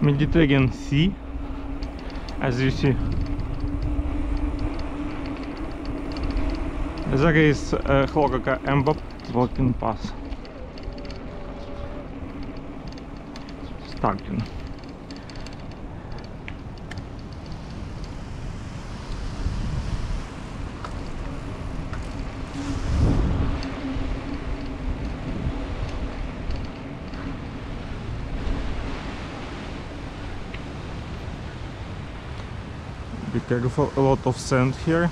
Mediterranean Sea, as you see. There is Chloraca Emba walking path starting. Be careful, a lot of sand here.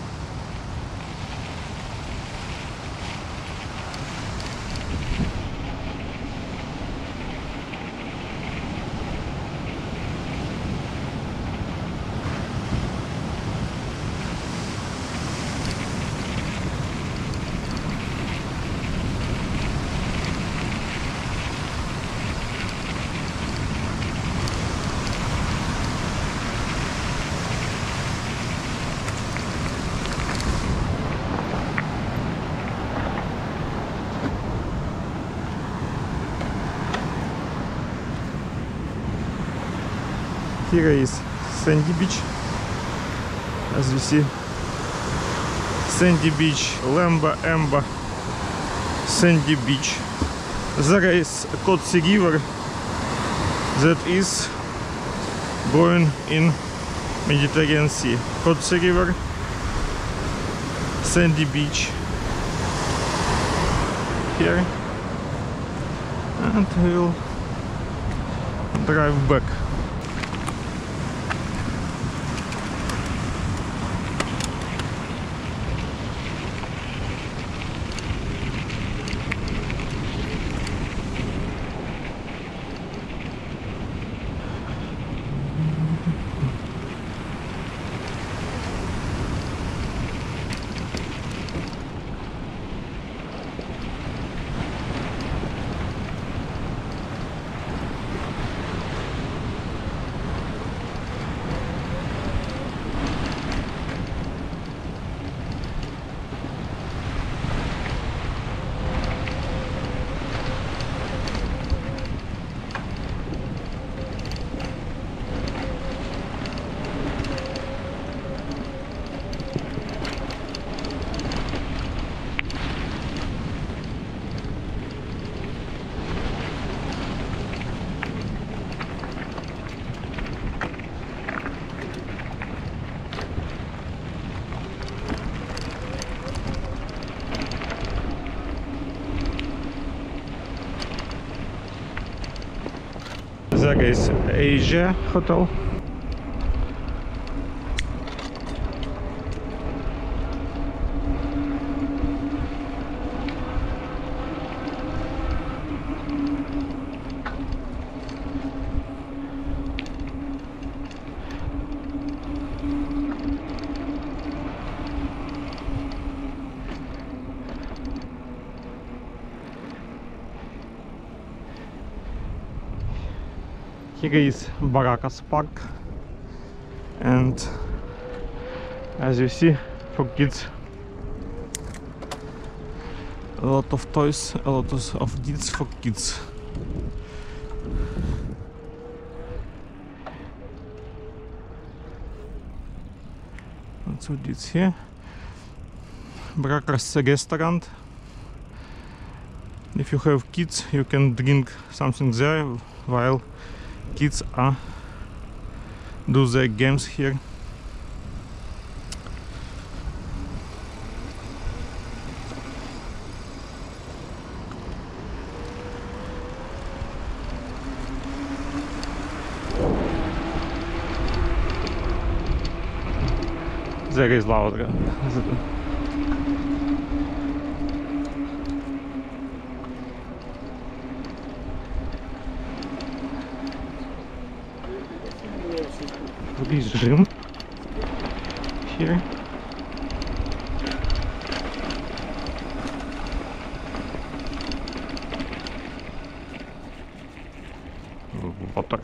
Here is sandy beach, as you see. Sandy beach, Lamba, Emba, sandy beach. There is Kotsi river that is going in Mediterranean Sea. Kotsi river, sandy beach here, and we'll drive back. There is Asia Hotel. Here is Baracas Park, and as you see, for kids, a lot of toys, a lot of deeds for kids. Lots of deeds here. Baracas restaurant. If you have kids, you can drink something there while kids do their games here. There is Laura. This room here. Water.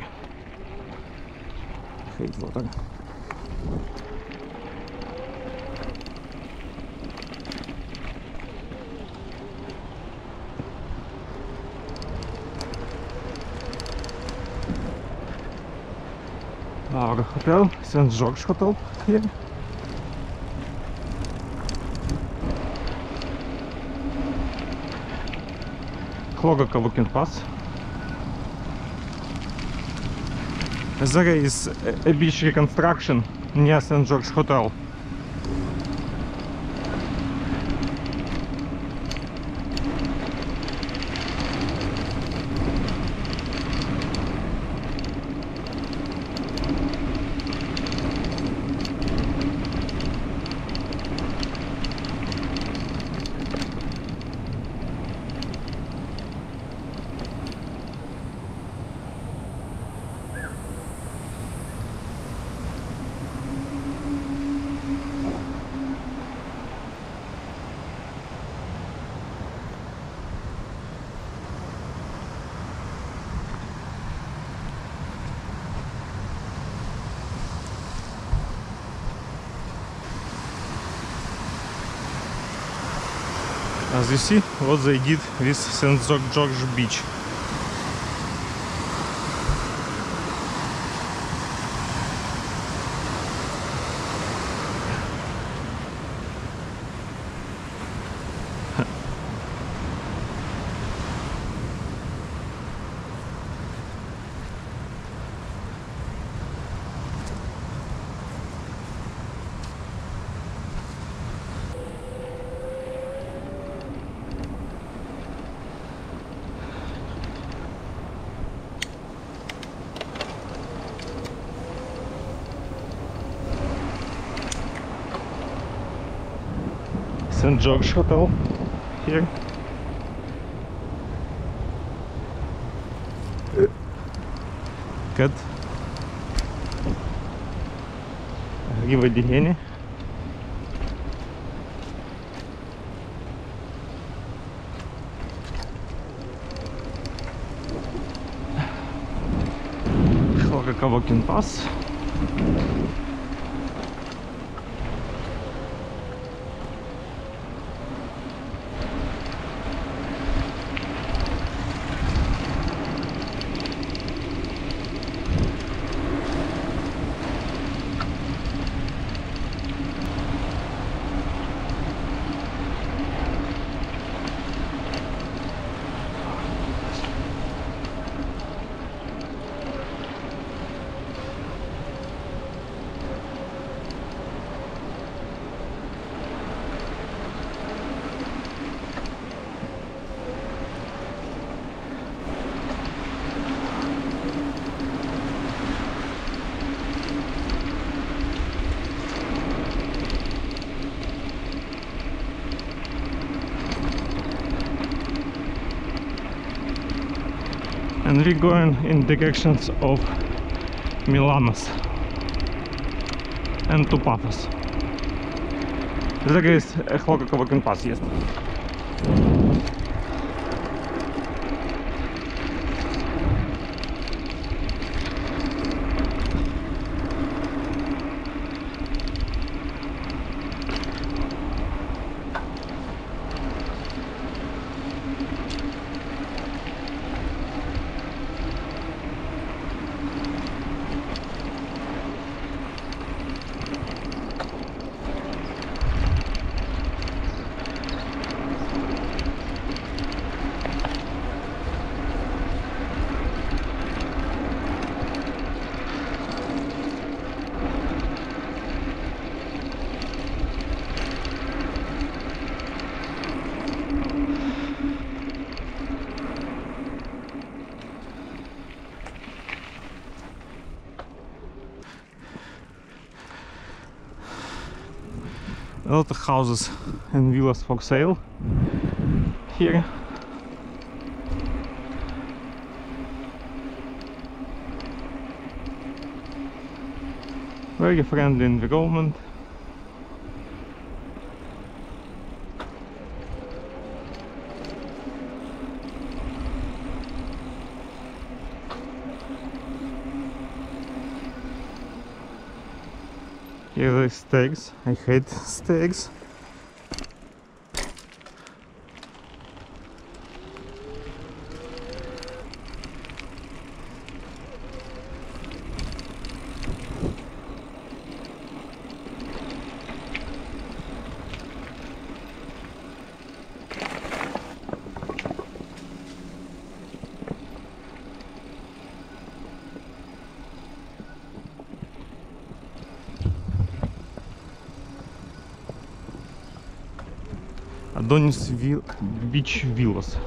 I hate water. our hotel, St. George Hotel here. Хлогока Looking Pass. There is a beach reconstruction near St. George Hotel. As you see what they did with St. George Beach. St. George Hotel here. Good. Гриводерение. Хлогока Looking Pass. And we're going in directions of Milanos and to Paphos. There is a Hlogoka Looking Pass, yes. A lot of houses and villas for sale here. Very friendly environment. Here are stairs. I hate stairs. Adonis Beach Villas.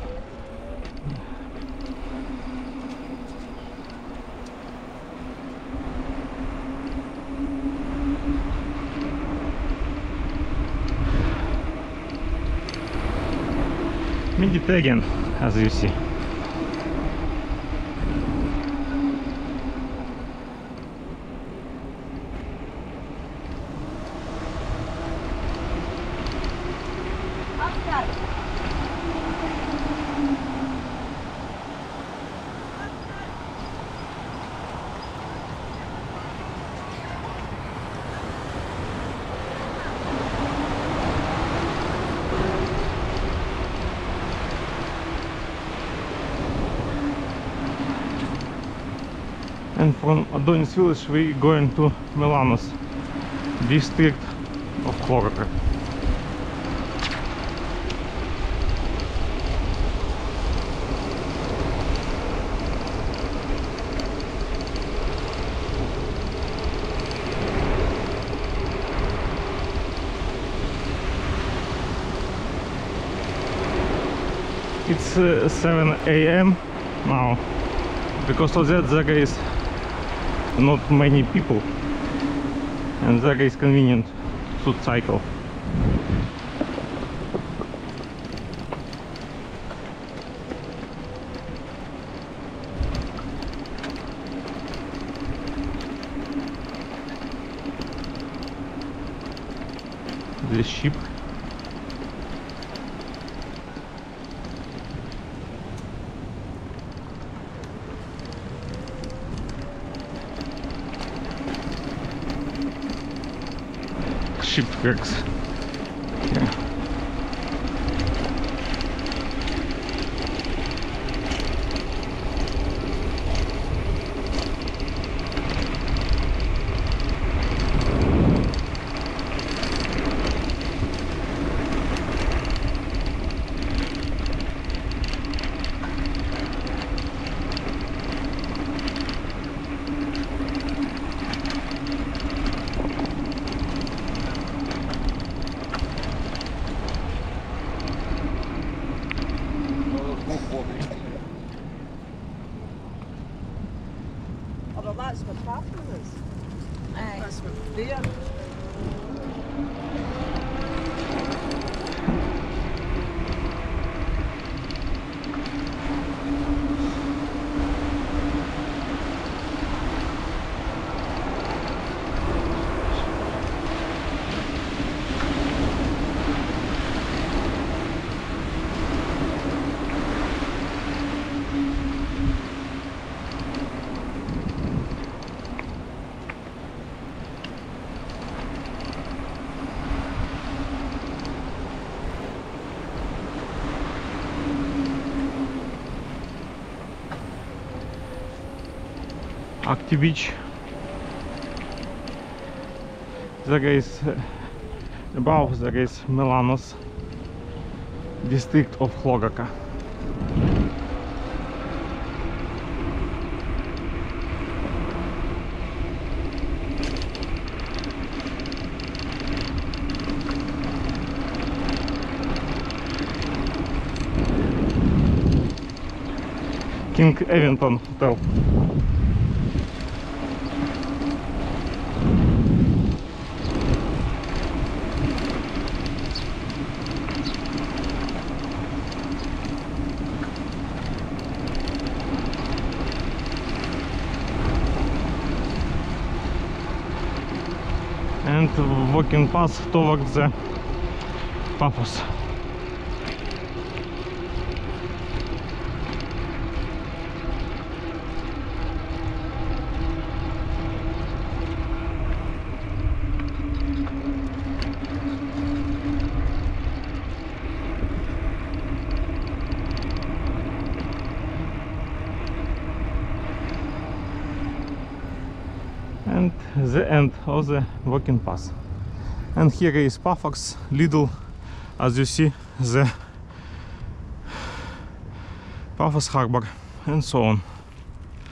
Mediterranean, as you see. And from Adonis village we going to Melanos, district of Chloraka. It's 7 AM now. Because of that there is not many people and there is convenient to cycle. The ship. Shipwrecks. Yeah. Oh, wel, dat is wat water is. Dat is wat leer. Active Beach. There is above there is Melanos, district of Chloraka. King Evington Hotel. And walking path towards the Paphos. And the end of the walking path. And here is Paphos, Lidl, as you see, the Paphos harbor, and so on.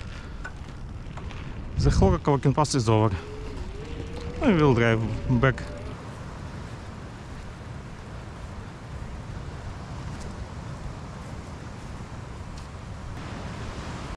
The Chloraka walking path is over. I will drive back